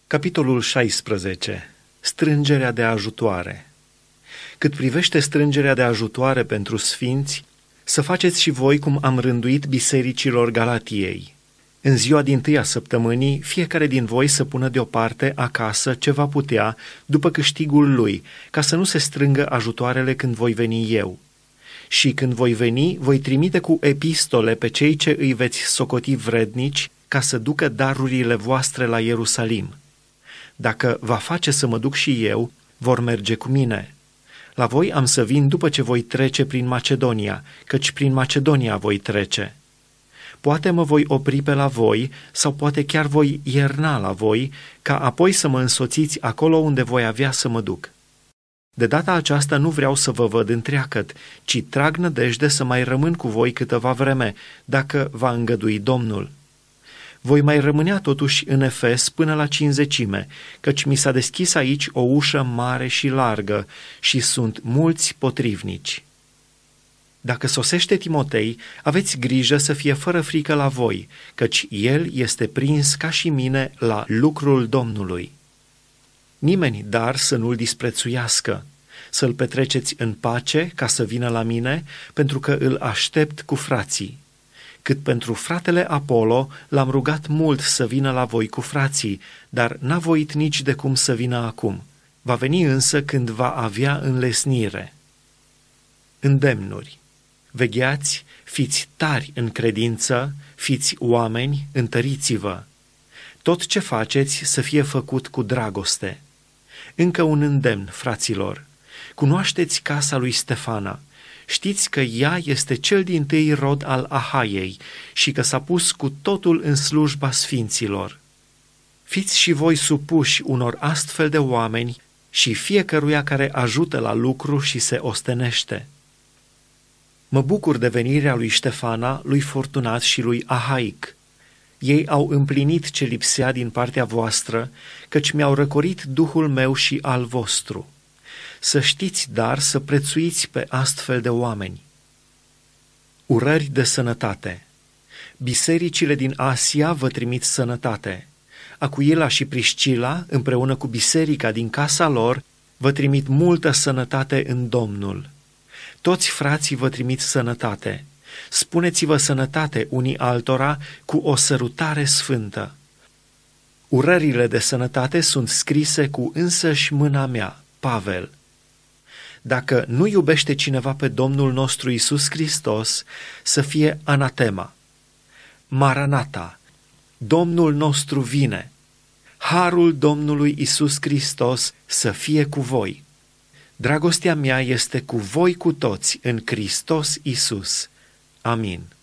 Capitolul 16. Strângerea de ajutoare. Cât privește strângerea de ajutoare pentru sfinți, să faceți și voi cum am rânduit bisericilor Galatiei. În ziua dintâia săptămânii, fiecare din voi să pună deoparte acasă ce va putea după câștigul lui, ca să nu se strângă ajutoarele când voi veni eu. Și când voi veni, voi trimite cu epistole pe cei ce îi veți socoti vrednici, ca să ducă darurile voastre la Ierusalim. Dacă va face să mă duc și eu, vor merge cu mine. La voi am să vin după ce voi trece prin Macedonia, căci prin Macedonia voi trece. Poate mă voi opri pe la voi, sau poate chiar voi ierna la voi, ca apoi să mă însoțiți acolo unde voi avea să mă duc. De data aceasta nu vreau să vă văd întreagăt, ci trag nădejde să mai rămân cu voi câteva vreme, dacă va îngădui Domnul. Voi mai rămânea totuși în Efes până la Cincizecime, căci mi s-a deschis aici o ușă mare și largă și sunt mulți potrivnici. Dacă sosește Timotei, aveți grijă să fie fără frică la voi, căci el este prins ca și mine la lucrul Domnului. Nimeni dar să nu-l disprețuiască, să-l petreceți în pace ca să vină la mine, pentru că îl aștept cu frații. Cât pentru fratele Apolo, l-am rugat mult să vină la voi cu frații, dar n-a voit nici de cum să vină acum. Va veni însă când va avea înlesnire. Îndemnuri. Vegheați, fiți tari în credință, fiți oameni, întăriți-vă. Tot ce faceți să fie făcut cu dragoste. Încă un îndemn, fraților. Cunoașteți casa lui Stefana. Știți că ea este cel dintâi rod al Ahaiei și că s-a pus cu totul în slujba sfinților. Fiți și voi supuși unor astfel de oameni și fiecăruia care ajută la lucru și se ostenește. Mă bucur de venirea lui Ștefana, lui Fortunat și lui Ahaic. Ei au împlinit ce lipsea din partea voastră, căci mi-au răcorit duhul meu și al vostru. Să știți, dar, să prețuiți pe astfel de oameni. Urări de sănătate. Bisericile din Asia vă trimit sănătate. Acuila și Priscila, împreună cu biserica din casa lor, vă trimit multă sănătate în Domnul. Toți frații vă trimit sănătate. Spuneți-vă sănătate unii altora cu o sărutare sfântă. Urările de sănătate sunt scrise cu însăși mâna mea, Pavel. Dacă nu iubește cineva pe Domnul nostru Iisus Hristos, să fie anatema. Maranata, Domnul nostru vine. Harul Domnului Iisus Hristos să fie cu voi. Dragostea mea este cu voi cu toți în Hristos Iisus. Amin.